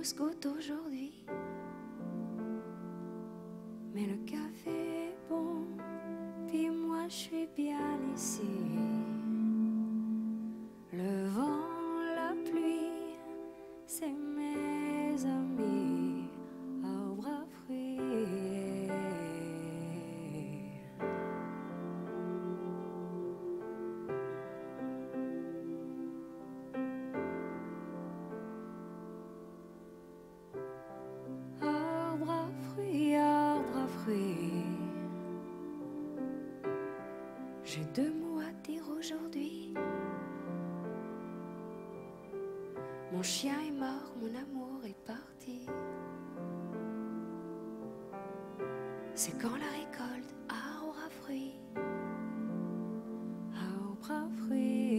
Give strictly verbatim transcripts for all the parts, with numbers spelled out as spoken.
couscous aujourd'hui. Mais le café est bon, puis moi je suis bien ici. Le vent, la pluie, c'est mes amis, arbres à fruits. Arbre à fruits, arbre à fruits. J'ai deux mots à dire aujourd'hui. Mon chien est mort, mon amour est parti. C'est quand la récolte, arbre à fruits, arbre à fruits.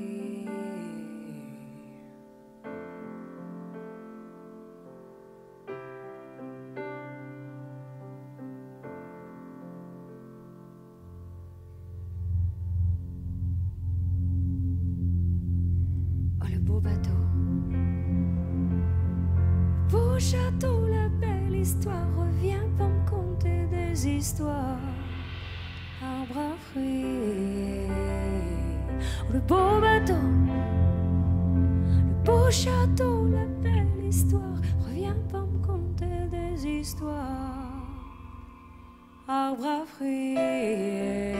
Oh, le beau bateau. Beau château, la belle histoire, reviens pour me conter des histoires. Arbre à fruits. Oh, le beau bateau, le beau château, la belle histoire, reviens pour me conter des histoires. Arbre à fruits.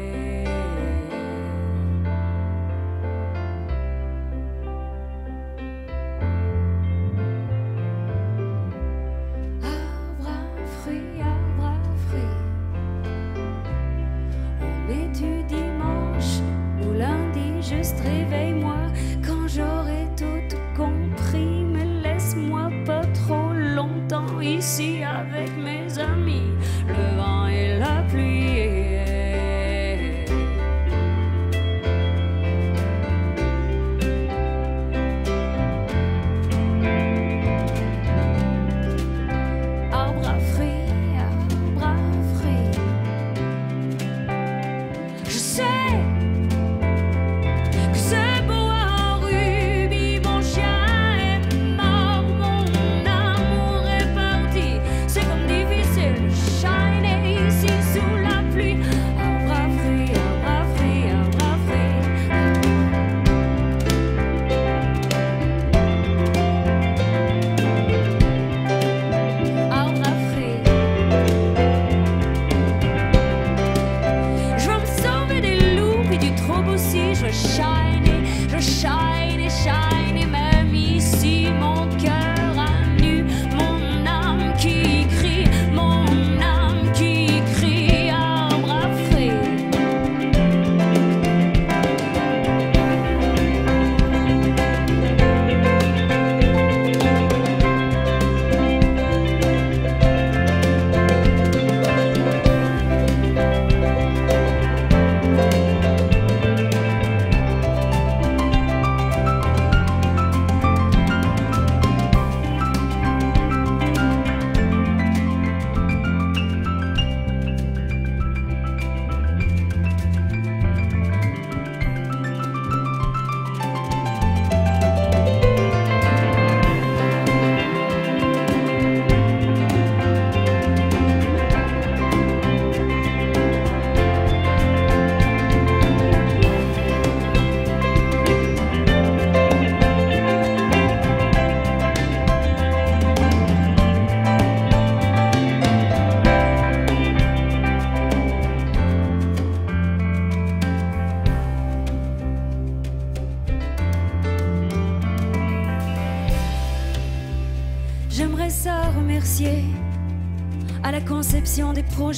Juste réveille-moi quand j'aurai tout compris. Mais laisse-moi pas trop longtemps ici avec mes amis, le vent et la pluie. Arbre à fruits, arbre à fruits. Je sais je shine, et je shine et shine, et même ici mon cœur à nu, mon âme qui crie, mon âme qui crie, arbre à fruits. J'aimerais ça remercier à la conception des projets,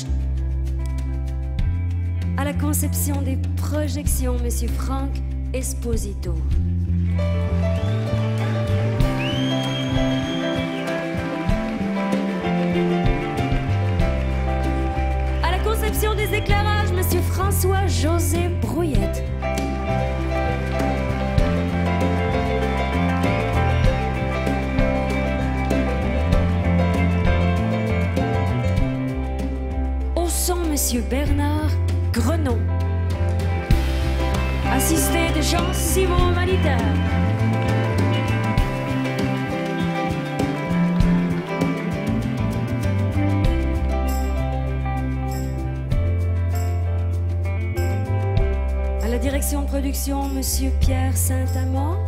à la conception des projections, Monsieur Franck Esposito. À la conception des éclairages, Monsieur François-José Brouillette. Monsieur Bernard Grenon, assisté de Jean Simon Malitaire. Direction de production, Monsieur Pierre Saint-Amand.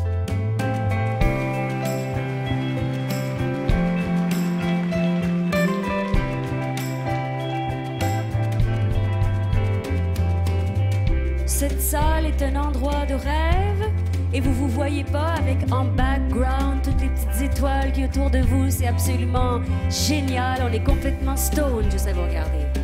Cette salle est un endroit de rêve et vous vous voyez pas avec en background toutes les petites étoiles qui autour de vous. C'est absolument génial. On est complètement stone, je sais vous regarder.